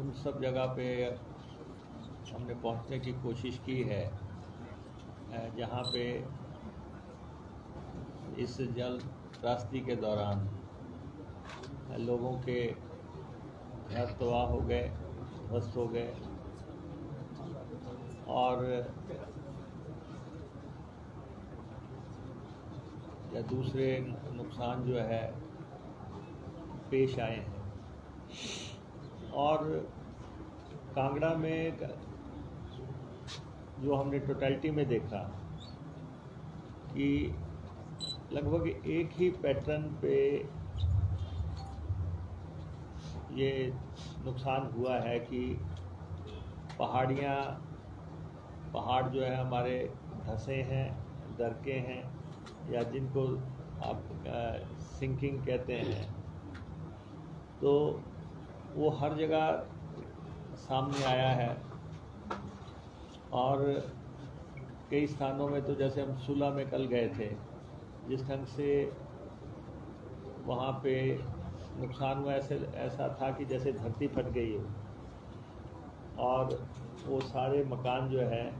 उन सब जगह पे हमने पहुंचने की कोशिश की है जहां पे इस जल त्रासदी के दौरान लोगों के घर तबाह हो गए, ध्वस्त हो गए और या दूसरे नुकसान जो है पेश आए हैं। और कांगड़ा में जो हमने टोटलिटी में देखा कि लगभग एक ही पैटर्न पे ये नुकसान हुआ है कि पहाड़ जो है हमारे धंसे हैं, दरके हैं, या जिनको आप सिंकिंग कहते हैं, तो वो हर जगह सामने आया है। और कई स्थानों में तो जैसे हम सुला में कल गए थे, जिस ढंग से वहाँ पे नुकसान हुआ ऐसा था कि जैसे धरती फट गई हो और वो सारे मकान जो है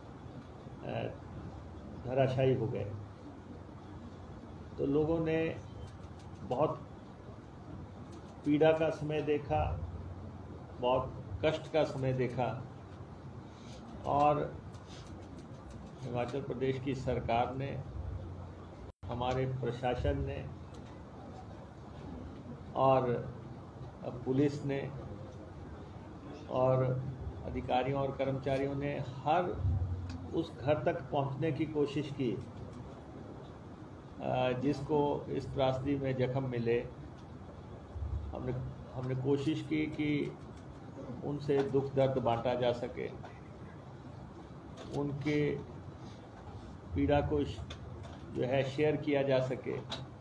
धराशायी हो गए। तो लोगों ने बहुत पीड़ा का समय देखा, बहुत कष्ट का समय देखा और हिमाचल प्रदेश की सरकार ने, हमारे प्रशासन ने और पुलिस ने और अधिकारियों और कर्मचारियों ने हर उस घर तक पहुंचने की कोशिश की जिसको इस त्रासदी में जख्म मिले। हमने कोशिश की कि उनसे दुख दर्द बांटा जा सके, उनके पीड़ा को जो है शेयर किया जा सके,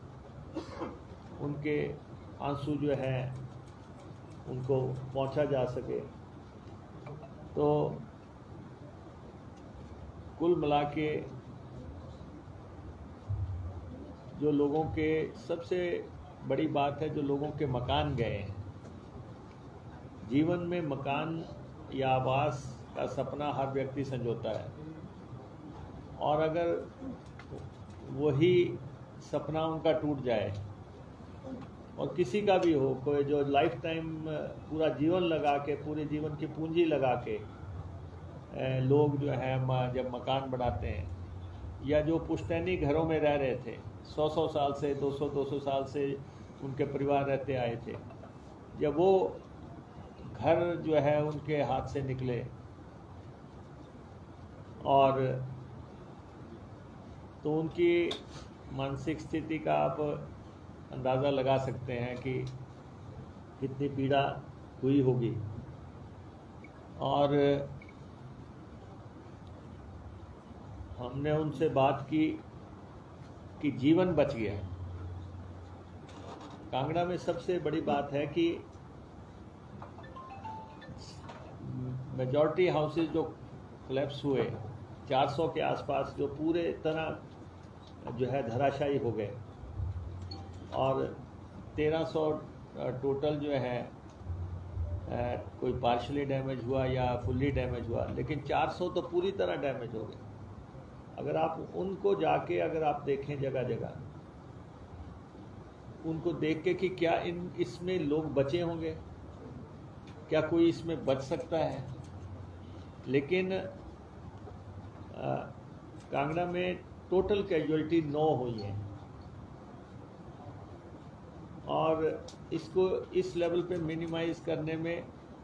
उनके आंसू जो हैं उनको पहुंचा जा सके। तो कुल मिला के जो लोगों के सबसे बड़ी बात है, जो लोगों के मकान गए हैं। जीवन में मकान या आवास का सपना हर व्यक्ति संजोता है, और अगर वही सपना उनका टूट जाए, और किसी का भी हो, कोई जो लाइफ टाइम पूरा जीवन लगा के, पूरे जीवन की पूंजी लगा के लोग जो है जब मकान बनाते हैं, या जो पुश्तैनी घरों में रह रहे थे 100 साल से, 200 साल से उनके परिवार रहते आए थे, जब वो घर जो है उनके हाथ से निकले, और तो उनकी मानसिक स्थिति का आप अंदाज़ा लगा सकते हैं कि कितनी पीड़ा हुई होगी। और हमने उनसे बात की कि जीवन बच गया। कांगड़ा में सबसे बड़ी बात है कि मेजॉरिटी हाउसेस जो कोलैप्स हुए, 400 के आसपास, जो पूरे तरह जो है धराशायी हो गए, और 1300 टोटल जो है कोई पार्शली डैमेज हुआ या फुल्ली डैमेज हुआ, लेकिन 400 तो पूरी तरह डैमेज हो गए। अगर आप उनको जाके अगर आप देखें जगह जगह, उनको देख के कि क्या इसमें लोग बचे होंगे, क्या कोई इसमें बच सकता है। लेकिन कांगड़ा में टोटल कैजुअलिटी 9 हुई है, और इसको इस लेवल पे मिनिमाइज करने में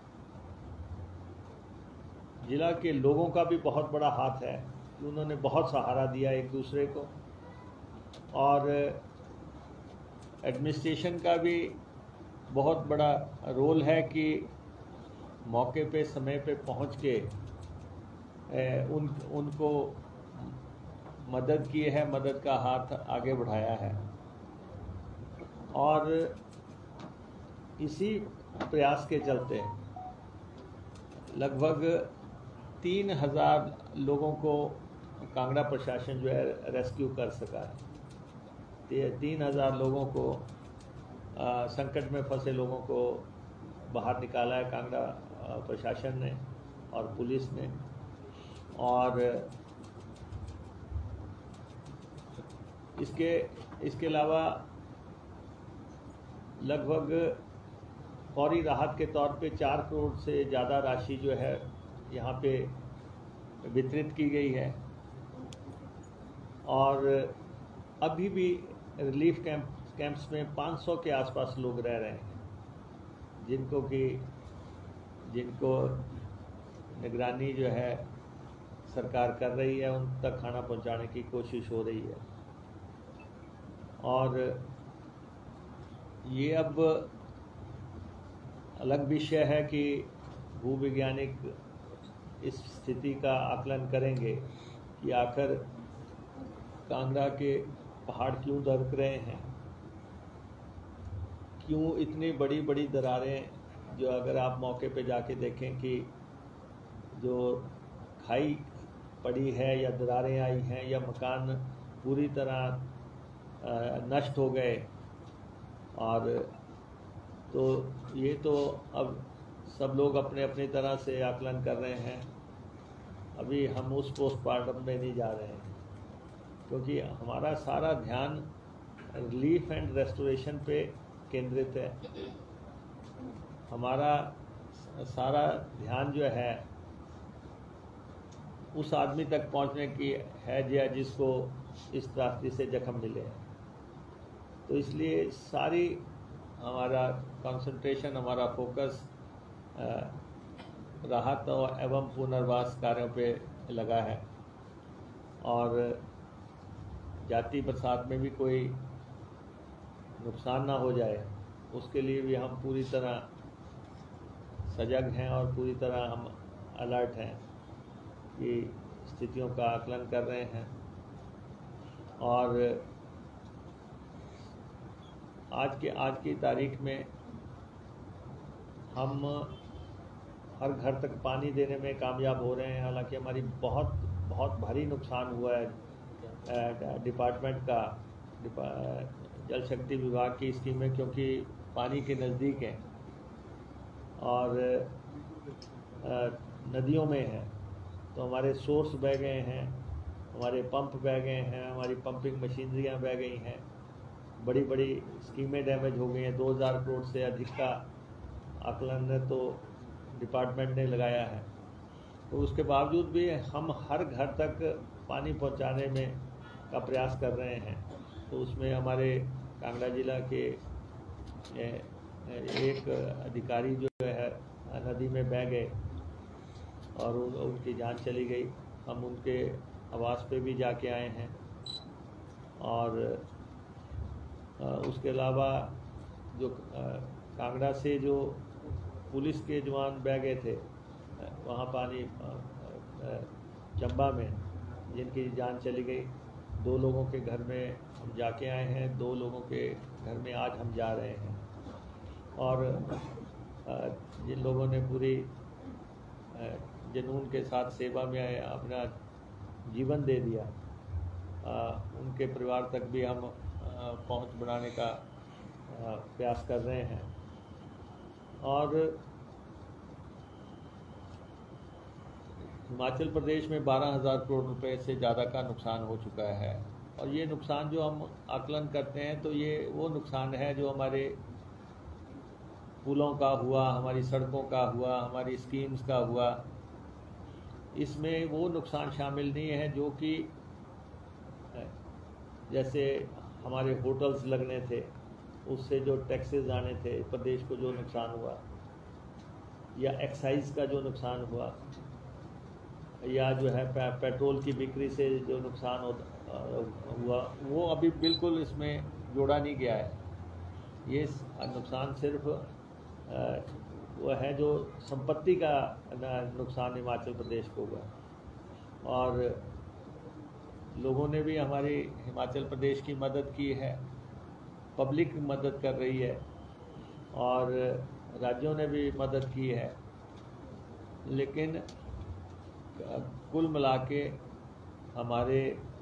जिला के लोगों का भी बहुत बड़ा हाथ है। उन्होंने बहुत सहारा दिया एक दूसरे को, और एडमिनिस्ट्रेशन का भी बहुत बड़ा रोल है कि मौके पे समय पे पहुंच के उनको मदद की है, मदद का हाथ आगे बढ़ाया है। और इसी प्रयास के चलते लगभग 3000 लोगों को कांगड़ा प्रशासन जो है रेस्क्यू कर सका है। 3000 लोगों को, संकट में फंसे लोगों को बाहर निकाला है कांगड़ा प्रशासन ने और पुलिस ने। और इसके अलावा लगभग फौरी राहत के तौर पे 4 करोड़ से ज़्यादा राशि जो है यहाँ पे वितरित की गई है। और अभी भी रिलीफ कैंप्स में 500 के आसपास लोग रह रहे हैं जिनको निगरानी जो है सरकार कर रही है, उन तक खाना पहुंचाने की कोशिश हो रही है। और ये अब अलग विषय है कि भूवैज्ञानिक इस स्थिति का आकलन करेंगे कि आखिर कांगड़ा के पहाड़ क्यों दरक रहे हैं, क्यों इतनी बड़ी बड़ी दरारें, जो अगर आप मौके पे जाके देखें कि जो खाई पड़ी है या दरारें आई हैं या मकान पूरी तरह नष्ट हो गए। और तो ये तो अब सब लोग अपने अपनी तरह से आकलन कर रहे हैं। अभी हम उस पोस्टमार्टम में नहीं जा रहे हैं, क्योंकि हमारा सारा ध्यान रिलीफ एंड रेस्टोरेशन पे केंद्रित है। हमारा सारा ध्यान जो है उस आदमी तक पहुंचने की है जिसको इस त्रासदी से जख्म मिले हैं। तो इसलिए सारी हमारा कंसंट्रेशन, हमारा फोकस राहत एवं पुनर्वास कार्यों पे लगा है। और जाति बरसात में भी कोई नुकसान ना हो जाए, उसके लिए भी हम पूरी तरह सजग हैं और पूरी तरह हम अलर्ट हैं कि स्थितियों का आकलन कर रहे हैं। और आज की तारीख में हम हर घर तक पानी देने में कामयाब हो रहे हैं। हालांकि हमारी बहुत भारी नुकसान हुआ है डिपार्टमेंट का, जल शक्ति विभाग की स्कीमें, क्योंकि पानी के नज़दीक हैं और नदियों में हैं, तो हमारे सोर्स बह गए हैं, हमारे पंप बह गए हैं, हमारी पंपिंग मशीनरियाँ बह गई हैं, बड़ी बड़ी स्कीमें डैमेज हो गई हैं। 2000 करोड़ से अधिक का आकलन तो डिपार्टमेंट ने लगाया है। तो उसके बावजूद भी हम हर घर तक पानी पहुंचाने में का प्रयास कर रहे हैं। तो उसमें हमारे कांगड़ा जिला के एक अधिकारी जो है नदी में बह गए और उनकी जान चली गई। हम उनके आवास पे भी जाके आए हैं। और उसके अलावा जो कांगड़ा से जो पुलिस के जवान बह गए थे वहाँ पानी चंबा में, जिनकी जान चली गई, 2 लोगों के घर में हम जाके आए हैं, 2 लोगों के घर में आज हम जा रहे हैं। और जिन लोगों ने पूरी जुनून के साथ सेवा में अपना जीवन दे दिया, उनके परिवार तक भी हम पहुंच बनाने का प्रयास कर रहे हैं। और हिमाचल प्रदेश में 12,000 करोड़ रुपए से ज़्यादा का नुकसान हो चुका है। और ये नुकसान जो हम आकलन करते हैं, तो ये वो नुकसान है जो हमारे पुलों का हुआ, हमारी सड़कों का हुआ, हमारी स्कीम्स का हुआ। इसमें वो नुकसान शामिल नहीं है जो कि जैसे हमारे होटल्स लगने थे, उससे जो टैक्सेस आने थे प्रदेश को, जो नुकसान हुआ, या एक्साइज का जो नुकसान हुआ, या जो है पेट्रोल की बिक्री से जो नुकसान हुआ, वो अभी बिल्कुल इसमें जोड़ा नहीं गया है। ये नुकसान सिर्फ वो है जो संपत्ति का नुकसान हिमाचल प्रदेश को हुआ। और लोगों ने भी हमारी हिमाचल प्रदेश की मदद की है, पब्लिक मदद कर रही है और राज्यों ने भी मदद की है। लेकिन कुल मिला के हमारे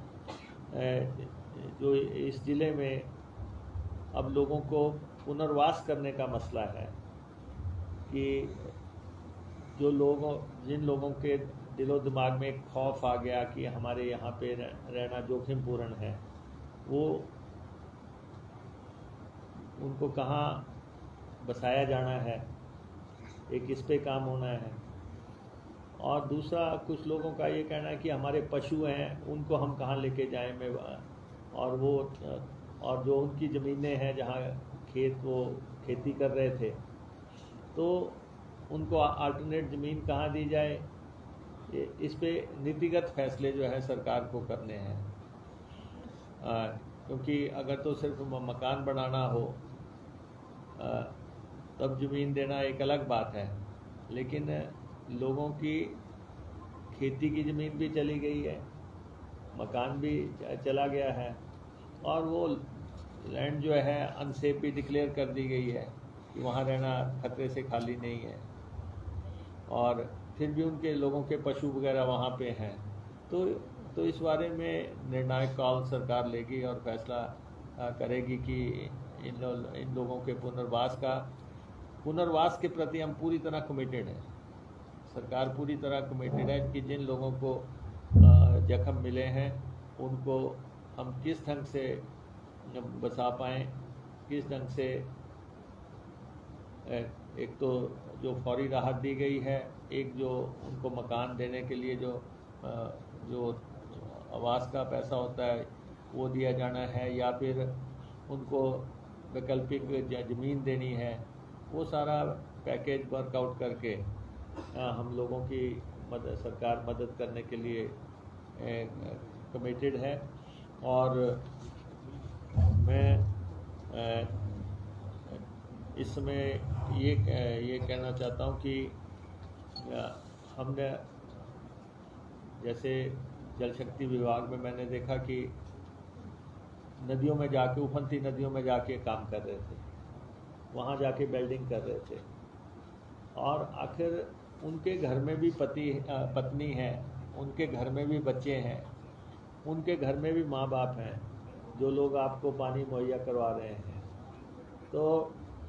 जो इस ज़िले में अब लोगों को पुनर्वास करने का मसला है, कि जिन लोगों के दिलो दिमाग में एक खौफ आ गया कि हमारे यहाँ पे रहना जोखिमपूर्ण है, वो उनको कहाँ बसाया जाना है, एक इस पे काम होना है। और दूसरा, कुछ लोगों का ये कहना है कि हमारे पशु हैं, उनको हम कहाँ लेके जाएं में, और जो उनकी ज़मीनें हैं जहाँ वो खेती कर रहे थे, तो उनको अल्टरनेट ज़मीन कहाँ दी जाए, इस पे नीतिगत फैसले जो है सरकार को करने हैं। क्योंकि अगर तो सिर्फ मकान बनाना हो तब ज़मीन देना एक अलग बात है, लेकिन लोगों की खेती की ज़मीन भी चली गई है, मकान भी चला गया है, और वो लैंड जो है अनसेफ भी डिक्लेयर कर दी गई है कि वहाँ रहना खतरे से खाली नहीं है, और फिर भी उनके लोगों के पशु वगैरह वहाँ पे हैं। तो इस बारे में निर्णायक कॉल सरकार लेगी और फैसला करेगी कि इन लोगों के पुनर्वास के प्रति हम पूरी तरह कमिटेड हैं। सरकार पूरी तरह कमिटेड है कि जिन लोगों को जख्म मिले हैं उनको हम किस ढंग से बसा पाएँ, किस ढंग से एक तो जो फौरी राहत दी गई है, एक जो उनको मकान देने के लिए जो आवास का पैसा होता है वो दिया जाना है, या फिर उनको वैकल्पिक ज़मीन देनी है, वो सारा पैकेज वर्कआउट करके हम लोगों की सरकार मदद करने के लिए कमिटेड है। और मैं इस समय ये कहना चाहता हूँ कि हमने जैसे जल शक्ति विभाग में मैंने देखा कि नदियों में जाके, उफनती नदियों में जाके काम कर रहे थे, वहाँ जाके वेल्डिंग कर रहे थे, और आखिर उनके घर में भी पत्नी है, उनके घर में भी बच्चे हैं, उनके घर में भी माँ बाप हैं, जो लोग आपको पानी मुहैया करवा रहे हैं। तो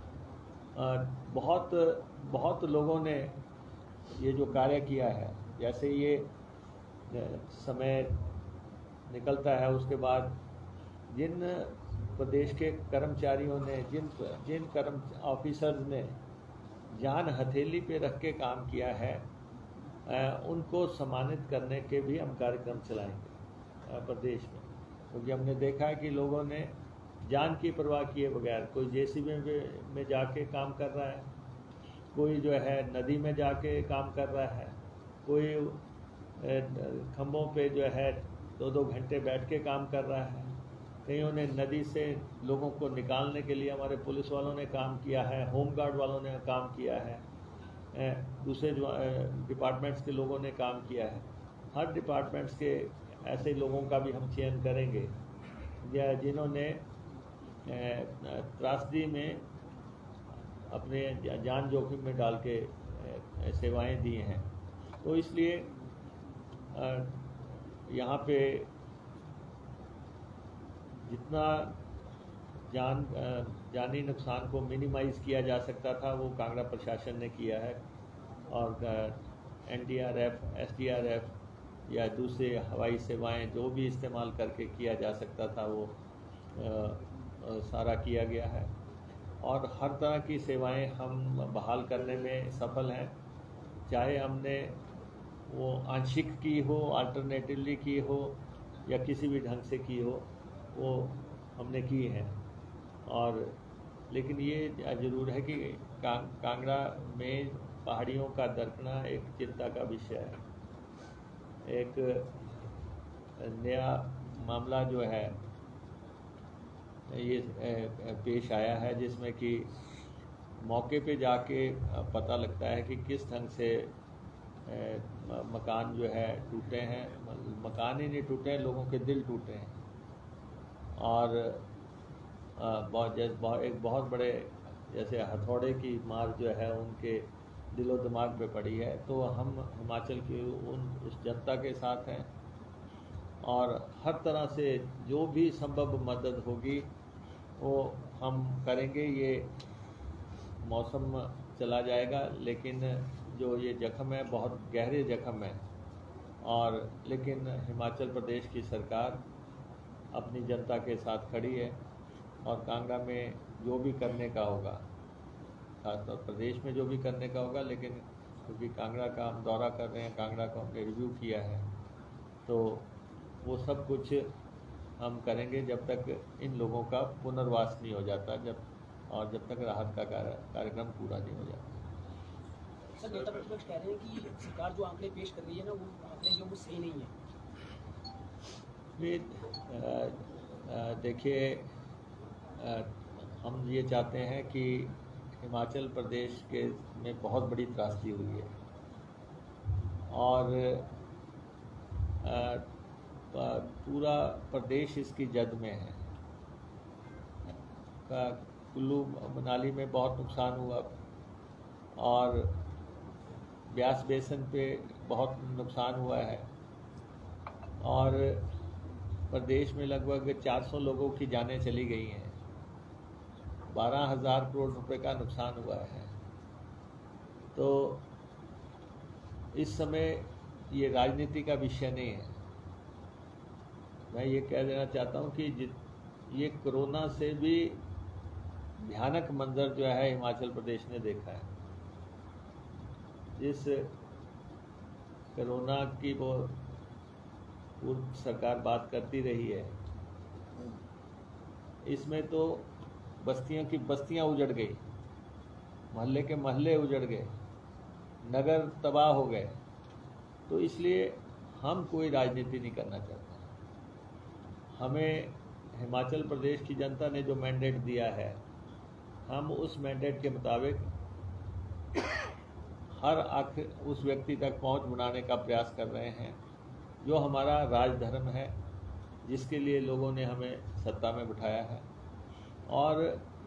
बहुत लोगों ने ये जो कार्य किया है, जैसे ये समय निकलता है उसके बाद जिन प्रदेश के कर्मचारियों ने, जिन ऑफिसर्स ने जान हथेली पे रख के काम किया है, उनको सम्मानित करने के भी हम कार्यक्रम चलाएंगे प्रदेश में। क्योंकि हमने देखा है कि लोगों ने जान की परवाह किए बगैर, कोई जेसीबी में जाके काम कर रहा है, कोई जो है नदी में जाके काम कर रहा है, कोई खंभों पे जो है 2-2 घंटे बैठ के काम कर रहा है, कईयों ने नदी से लोगों को निकालने के लिए हमारे पुलिस वालों ने काम किया है, होमगार्ड वालों ने काम किया है, दूसरे डिपार्टमेंट्स के लोगों ने काम किया है। हर डिपार्टमेंट्स के ऐसे लोगों का भी हम चयन करेंगे जिन्होंने त्रासदी में अपने जान जोखिम में डाल के सेवाएं दी हैं। तो इसलिए यहाँ पे जितना जानी नुकसान को मिनिमाइज़ किया जा सकता था वो कांगड़ा प्रशासन ने किया है, और NDRF, SDRF या दूसरे हवाई सेवाएं जो भी इस्तेमाल करके किया जा सकता था वो सारा किया गया है, और हर तरह की सेवाएं हम बहाल करने में सफल हैं। चाहे हमने वो आंशिक की हो, अल्टरनेटिवली की हो, या किसी भी ढंग से की हो, वो हमने की है। और लेकिन ये ज़रूर है कि कांगड़ा में पहाड़ियों का दरकना एक चिंता का विषय है। एक नया मामला जो है ये पेश आया है, जिसमें कि मौके पे जाके पता लगता है कि किस ढंग से मकान जो है टूटे हैं। मकान ही नहीं टूटे हैं, लोगों के दिल टूटे हैं। और एक बहुत बड़े जैसे हथौड़े की मार जो है उनके दिलो दिमाग पे पड़ी है। तो हम हिमाचल की उस जनता के साथ हैं, और हर तरह से जो भी संभव मदद होगी वो हम करेंगे। ये मौसम चला जाएगा, लेकिन जो ये जख्म है बहुत गहरे जख्म है। और लेकिन हिमाचल प्रदेश की सरकार अपनी जनता के साथ खड़ी है और कांगड़ा में जो भी करने का होगा, खासतौर प्रदेश में जो भी करने का होगा, लेकिन क्योंकि कांगड़ा का हम दौरा कर रहे हैं, कांगड़ा को हमने रिव्यू किया है, तो वो सब कुछ हम करेंगे जब तक इन लोगों का पुनर्वास नहीं हो जाता, जब तक राहत का कार्यक्रम पूरा नहीं हो जाता। सर, नेता प्रतिपक्ष कह रहे हैं कि सरकार जो आंकड़े पेश कर रही है ना, वो आंकड़े जो वो सही नहीं है। देखिए, हम ये चाहते हैं कि हिमाचल प्रदेश में बहुत बड़ी त्रासदी हुई है और पूरा प्रदेश इसकी जद में है। कुल्लू मनाली में बहुत नुकसान हुआ और ब्यास बेसन पे बहुत नुकसान हुआ है और प्रदेश में लगभग 400 लोगों की जानें चली गई हैं। 12,000 करोड़ रुपए का नुकसान हुआ है। तो इस समय ये राजनीति का विषय नहीं है। मैं ये कह देना चाहता हूँ कि ये कोरोना से भी भयानक मंजर जो है हिमाचल प्रदेश ने देखा है। जिस कोरोना की वो पूर्व सरकार बात करती रही है, इसमें तो बस्तियों की बस्तियां उजड़ गई, मोहल्ले के मोहल्ले उजड़ गए, नगर तबाह हो गए। तो इसलिए हम कोई राजनीति नहीं करना चाहते। हमें हिमाचल प्रदेश की जनता ने जो मैंडेट दिया है, हम उस मैंडेट के मुताबिक हर आखिर उस व्यक्ति तक पहुंच बनाने का प्रयास कर रहे हैं जो हमारा राजधर्म है, जिसके लिए लोगों ने हमें सत्ता में बिठाया है। और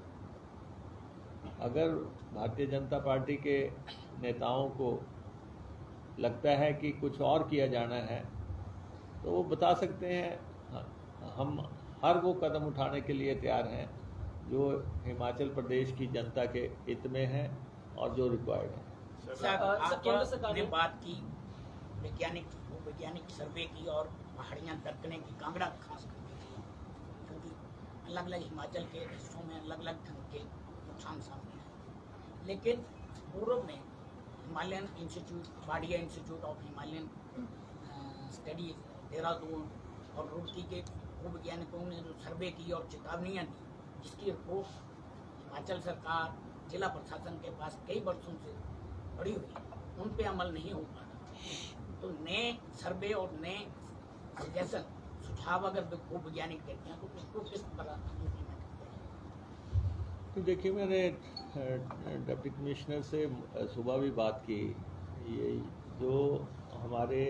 अगर भारतीय जनता पार्टी के नेताओं को लगता है कि कुछ और किया जाना है तो वो बता सकते हैं। हम हर वो कदम उठाने के लिए तैयार हैं जो हिमाचल प्रदेश की जनता के हित में है और जो रिक्वायर्ड है। केंद्र सरकार ने बात की वैज्ञानिक सर्वे की और पहाड़ियां दरकने की, कांगड़ा खास करके, क्योंकि अलग अलग हिमाचल के हिस्सों में अलग अलग ढंग के नुकसान सामने आए। लेकिन पूर्व में Himalayan institute, Wadia institute of Himalayan studies, Dehradun और रुड़की के भूवैज्ञानिकों ने जो सर्वे की और चेतावनियां दी, जिसकी रिपोर्ट हिमाचल सरकार, जिला प्रशासन के पास कई वर्षों से पड़ी हुई, उन पे अमल नहीं हो पा रहा। तो नए सर्वे और नए सजेशन, सुझाव अगर भूवैज्ञानिक देते हैं तो उसको किस तरह इम्प्लीमेंट करते हैं? तो देखिए, मैंने डिप्टी कमिश्नर से सुबह भी बात की। ये जो हमारे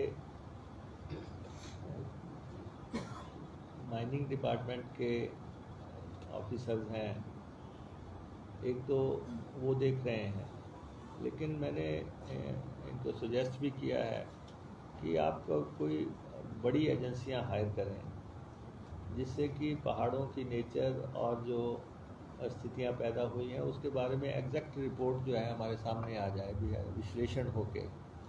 माइनिंग डिपार्टमेंट के ऑफिसर्स हैं, एक तो वो देख रहे हैं, लेकिन मैंने इनको सजेस्ट भी किया है कि आप कोई बड़ी एजेंसियां हायर करें, जिससे कि पहाड़ों की नेचर और जो स्थितियां पैदा हुई हैं उसके बारे में एग्जैक्ट रिपोर्ट जो है हमारे सामने आ जाए, विश्लेषण होके।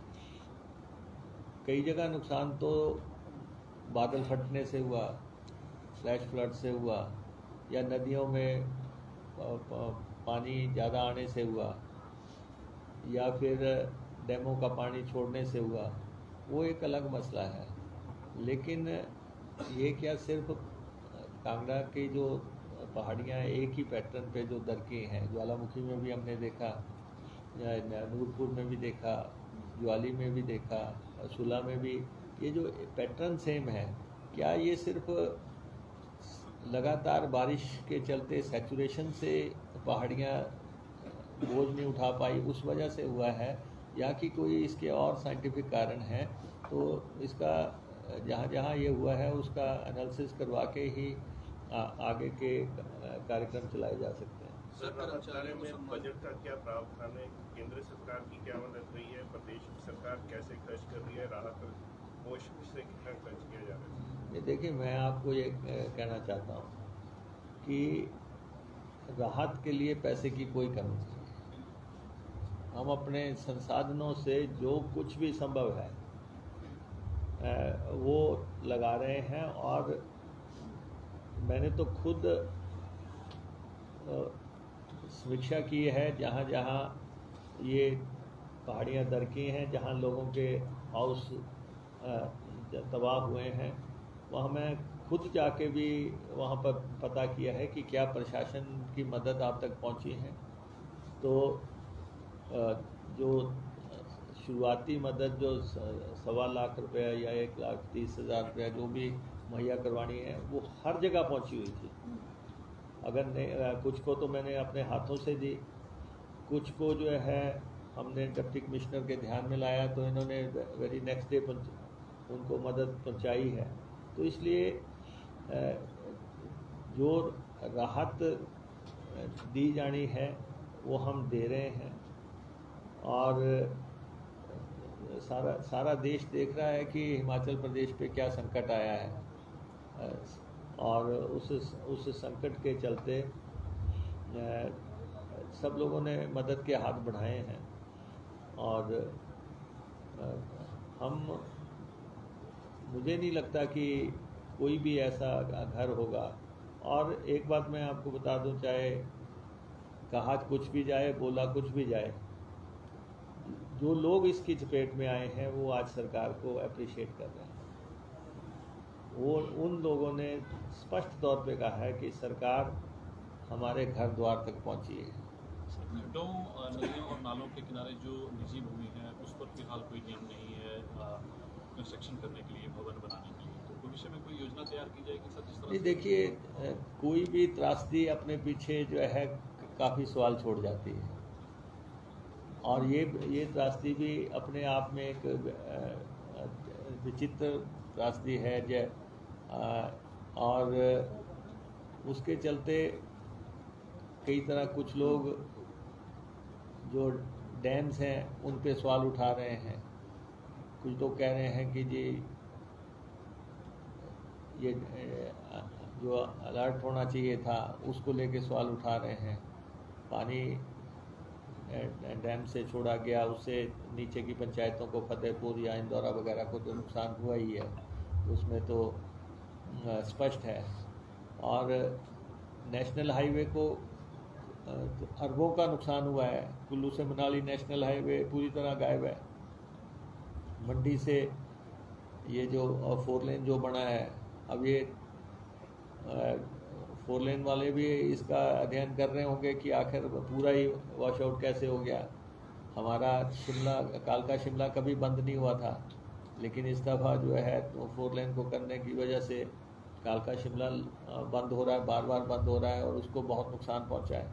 कई जगह नुकसान तो बादल फटने से हुआ, फ्लैश फ्लड से हुआ, या नदियों में पानी ज़्यादा आने से हुआ, या फिर डैमों का पानी छोड़ने से हुआ, वो एक अलग मसला है। लेकिन ये क्या सिर्फ कांगड़ा की जो पहाड़ियाँ एक ही पैटर्न पे जो दरकी हैं, ज्वालामुखी में भी हमने देखा, नूरपुर में भी देखा, ज्वाली में भी देखा, सुला में भी, ये जो पैटर्न सेम है, क्या ये सिर्फ लगातार बारिश के चलते सैचुरेशन से पहाड़ियाँ बोझ नहीं उठा पाई उस वजह से हुआ है, या कि कोई इसके और साइंटिफिक कारण है? तो इसका जहाँ जहाँ ये हुआ है उसका एनालिसिस करवा के ही आगे के कार्यक्रम चलाए जा सकते हैं। सर, कर्मचारियों में बजट का क्या प्रावधान है? केंद्र सरकार की क्या मदद रही है? प्रदेश सरकार कैसे खर्च कर रही है? राहत कोष से कितना खर्च किया जा रहा है? ये देखिए, मैं आपको ये कहना चाहता हूँ कि राहत के लिए पैसे की कोई कमी नहीं है। हम अपने संसाधनों से जो कुछ भी संभव है वो लगा रहे हैं। और मैंने तो खुद समीक्षा की है जहाँ जहाँ ये पहाड़ियाँ दरकी हैं, जहाँ लोगों के हाउस तबाह हुए हैं, वहाँ मैं खुद जाके भी वहाँ पर पता किया है कि क्या प्रशासन की मदद आप तक पहुँची है। तो जो शुरुआती मदद जो 1.25 लाख रुपये या 1,30,000 रुपये जो भी मुहैया करवानी है वो हर जगह पहुँची हुई थी। अगर नहीं, कुछ को तो मैंने अपने हाथों से दी, कुछ को जो है हमने डिप्टी कमिश्नर के ध्यान में लाया तो इन्होंने वेरी नेक्स्ट डे उनको मदद पहुंचाई है। तो इसलिए जो राहत दी जानी है वो हम दे रहे हैं। और सारा देश देख रहा है कि हिमाचल प्रदेश पे क्या संकट आया है, और उस संकट के चलते सब लोगों ने मदद के हाथ बढ़ाए हैं। और मुझे नहीं लगता कि कोई भी ऐसा घर होगा। और एक बात मैं आपको बता दूं, चाहे कहा कुछ भी जाए, बोला कुछ भी जाए, जो लोग इसकी चपेट में आए हैं वो आज सरकार को अप्रिशिएट कर रहे हैं। वो उन लोगों ने स्पष्ट तौर पे कहा है कि सरकार हमारे घर द्वार तक पहुंची है। घाटों, नदियों और नालों के किनारे जो निजी भूमि है उस पर फिलहाल कोई नियम नहीं है कंस्ट्रक्शन करने के लिए, भवन बनाने के लिए। तो भविष्य में कोई योजना तैयार की जाएगी सर? जिस तरह नहीं, देखिए, कोई भी त्रासदी अपने पीछे जो है काफ़ी सवाल छोड़ जाती है। और ये त्रासदी भी अपने आप में एक विचित्र त्रासदी है और उसके चलते कई तरह कुछ लोग जो डैम्स हैं उन पे सवाल उठा रहे हैं। कुछ लोग कह रहे हैं कि जी ये जो अलर्ट होना चाहिए था उसको लेके सवाल उठा रहे हैं। पानी डैम से छोड़ा गया, उससे नीचे की पंचायतों को, फतेहपुर या इंदौरा वगैरह को तो नुकसान हुआ ही है, उसमें तो स्पष्ट है। और नेशनल हाईवे को अरबों का नुकसान हुआ है। कुल्लू से मनाली नेशनल हाईवे पूरी तरह गायब है। मंडी से ये जो 4 लेन जो बना है, अब ये 4 लेन वाले भी इसका अध्ययन कर रहे होंगे कि आखिर पूरा ही वॉश आउट कैसे हो गया। हमारा कालका शिमला कभी बंद नहीं हुआ था, लेकिन इस दफ़ा जो है तो 4 लेन को करने की वजह से कालका शिमला बंद हो रहा है, बार बार बंद हो रहा है और उसको बहुत नुकसान पहुंचा है।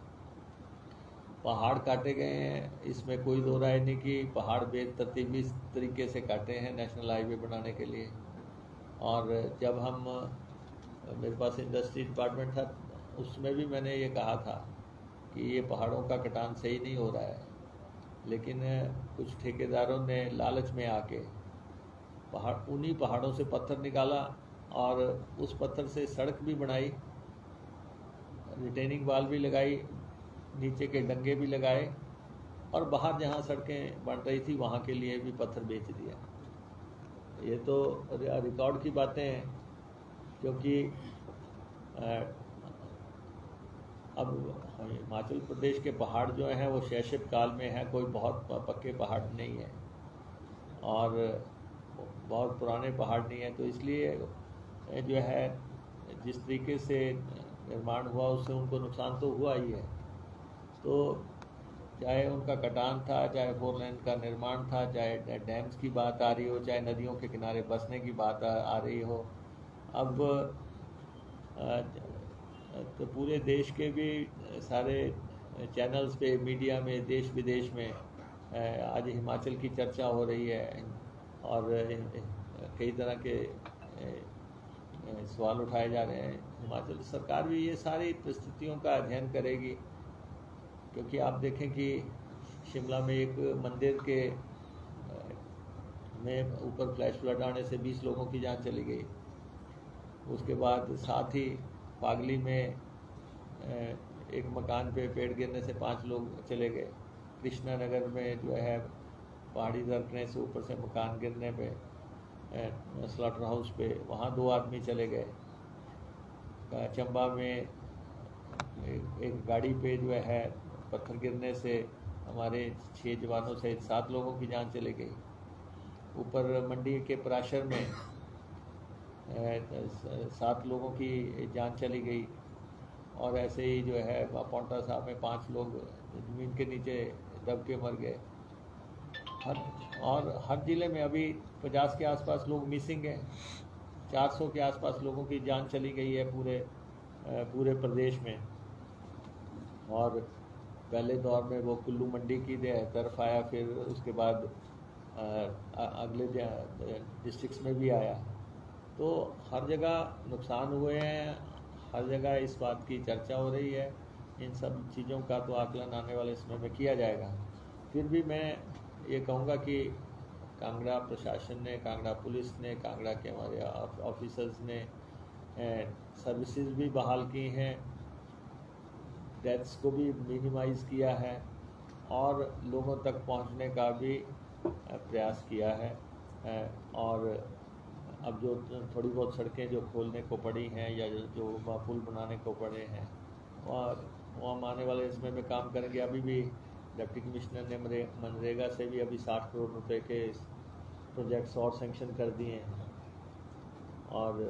पहाड़ काटे गए हैं, इसमें कोई दो राय नहीं कि पहाड़ बेतरतीबी तरीके से काटे हैं नेशनल हाईवे बनाने के लिए। और जब मेरे पास इंडस्ट्री डिपार्टमेंट था, उसमें भी मैंने ये कहा था कि ये पहाड़ों का कटान सही नहीं हो रहा है, लेकिन कुछ ठेकेदारों ने लालच में आके उन्हीं पहाड़ों से पत्थर निकाला और उस पत्थर से सड़क भी बनाई, रिटेनिंग वाल भी लगाई, नीचे के डंगे भी लगाए, और बाहर जहाँ सड़कें बन रही थी वहाँ के लिए भी पत्थर बेच दिया। ये तो रिकॉर्ड की बातें हैं, क्योंकि अब हिमाचल प्रदेश के पहाड़ जो हैं वो शैशव काल में हैं, कोई बहुत पक्के पहाड़ नहीं है और बहुत पुराने पहाड़ नहीं है। तो इसलिए जो है जिस तरीके से निर्माण हुआ उससे उनको नुकसान तो हुआ ही है। तो चाहे उनका कटान था, चाहे 4 लेन का निर्माण था, चाहे डैम्स की बात आ रही हो, चाहे नदियों के किनारे बसने की बात आ रही हो, अब तो पूरे देश के भी सारे चैनल्स पे, मीडिया में, देश विदेश में आज हिमाचल की चर्चा हो रही है और कई तरह के सवाल उठाए जा रहे हैं। हिमाचल सरकार भी ये सारी परिस्थितियों का अध्ययन करेगी, क्योंकि आप देखें कि शिमला में एक मंदिर के में ऊपर फ्लैश फ्लड आने से 20 लोगों की जान चली गई। उसके बाद साथ ही फागली में एक मकान पे पेड़ गिरने से 5 लोग चले गए। कृष्णा नगर में जो है पहाड़ी दरकने से ऊपर से मकान गिरने पे स्लॉटर हाउस पे वहाँ 2 आदमी चले गए। चंबा में एक गाड़ी पे जो है पत्थर गिरने से हमारे 6 जवानों सहित 7 लोगों की जान चली गई। ऊपर मंडी के पराशर में 7 लोगों की जान चली गई। और ऐसे ही जो है पौंटा साहब में 5 लोग ज़मीन के नीचे दब के मर गए। हर ज़िले में अभी 50 के आसपास लोग मिसिंग हैं। 400 के आसपास लोगों की जान चली गई है पूरे प्रदेश में। और पहले दौर में वो कुल्लू मंडी की तरफ आया, फिर उसके बाद अगले डिस्ट्रिक्ट्स में भी आया। तो हर जगह नुकसान हुए हैं, हर जगह इस बात की चर्चा हो रही है। इन सब चीज़ों का तो आकलन आने वाले समय में किया जाएगा। फिर भी मैं ये कहूँगा कि कांगड़ा प्रशासन ने, कांगड़ा पुलिस ने, कांगड़ा के हमारे ऑफिसर्स ने सर्विसेज भी बहाल की हैं, डेथ्स को भी मिनिमाइज़ किया है और लोगों तक पहुंचने का भी प्रयास किया है। और अब जो थोड़ी बहुत सड़कें जो खोलने को पड़ी हैं या जो पुल बनाने को पड़े हैं वहाँ आने वाले इसमें में काम करेंगे। अभी भी डिप्टी कमिश्नर ने मनरेगा से भी अभी 60 करोड़ रुपए के प्रोजेक्ट्स और सेंक्शन कर दिए हैं। और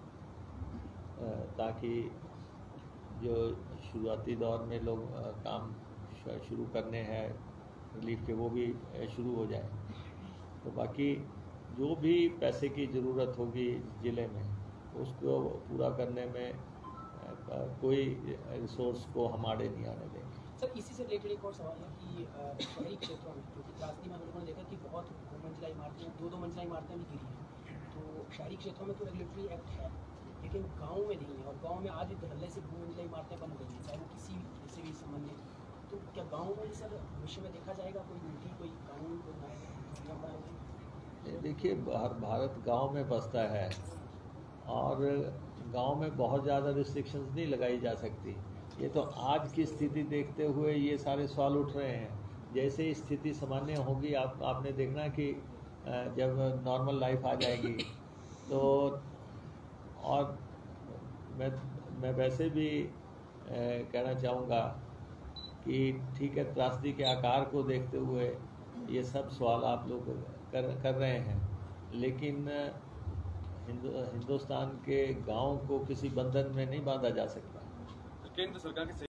ताकि जो शुरुआती दौर में लोग काम शुरू करने हैं रिलीफ के, वो भी शुरू हो जाए। तो बाकी जो भी पैसे की ज़रूरत होगी ज़िले में उसको पूरा करने में कोई रिसोर्स को हम आड़े नहीं आने देंगे। सर, इसी से रिलेटेड एक और सवाल है कि शहरी क्षेत्रों में, क्योंकि त्रासदी में हम लोगों ने देखा कि बहुत 2 मंजिला इमारतें, 2 मंजिला इमारतें भी गिरी हैं। तो शहरी क्षेत्रों में तो रेगुलेटरी एक्ट है, लेकिन गाँव में नहीं है। और गाँव में आज भी धड़ल्ले से 2 मंजिला इमारतें बन गई हैं, चाहे वो किसी भी संबंधित। तो क्या गाँव में सर भविष्य में देखा जाएगा कोई नीति, कोई कानून, कोई नियम बनाएंगे? देखिए, भारत गांव में बसता है और गांव में बहुत ज़्यादा रिस्ट्रिक्शंस नहीं लगाई जा सकती। ये तो आज की स्थिति देखते हुए ये सारे सवाल उठ रहे हैं। जैसे ही स्थिति सामान्य होगी आपने देखना कि जब नॉर्मल लाइफ आ जाएगी तो। और मैं वैसे भी कहना चाहूँगा कि ठीक है, त्रासदी के आकार को देखते हुए ये सब सवाल आप लोग कर रहे हैं, लेकिन हिंदुस्तान के गांव को किसी बंधन में नहीं बांधा जा सकता। केंद्र सरकार के